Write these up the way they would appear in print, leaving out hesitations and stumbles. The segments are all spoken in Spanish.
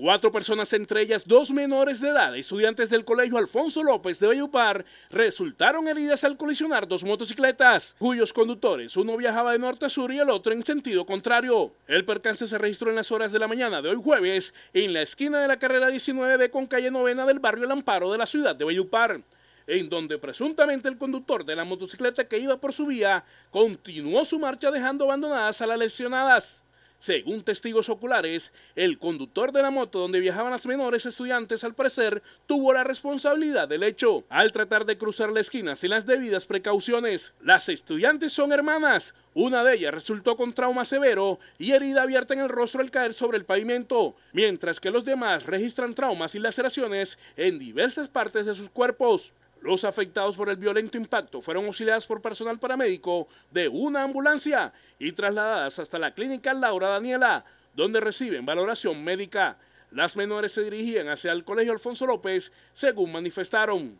4 personas, entre ellas 2 menores de edad, estudiantes del Colegio Alfonso López de Valledupar, resultaron heridas al colisionar 2 motocicletas, cuyos conductores, uno viajaba de norte a sur y el otro en sentido contrario. El percance se registró en las horas de la mañana de hoy jueves, en la esquina de la carrera 19D con calle Novena del barrio El Amparo de la ciudad de Valledupar, en donde presuntamente el conductor de la motocicleta que iba por su vía continuó su marcha dejando abandonadas a las lesionadas. Según testigos oculares, el conductor de la moto donde viajaban las menores estudiantes al parecer tuvo la responsabilidad del hecho, al tratar de cruzar la esquina sin las debidas precauciones. Las estudiantes son hermanas, una de ellas resultó con trauma severo y herida abierta en el rostro al caer sobre el pavimento, mientras que los demás registran traumas y laceraciones en diversas partes de sus cuerpos. Los afectados por el violento impacto fueron auxiliados por personal paramédico de una ambulancia y trasladadas hasta la clínica Laura Daniela, donde reciben valoración médica. Las menores se dirigían hacia el Colegio Alfonso López, según manifestaron.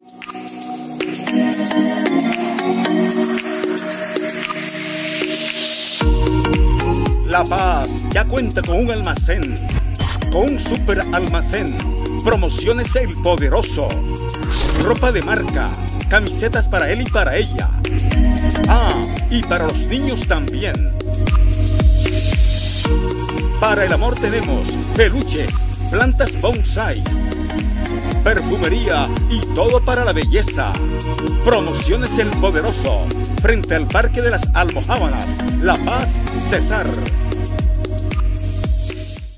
La Paz ya cuenta con un almacén, con un super almacén. Promociones El Poderoso. Ropa de marca, camisetas para él y para ella. Y para los niños también. Para el amor tenemos peluches, plantas bonsai, perfumería y todo para la belleza. Promociones El Poderoso, frente al Parque de las Almojábanas, La Paz, Cesar.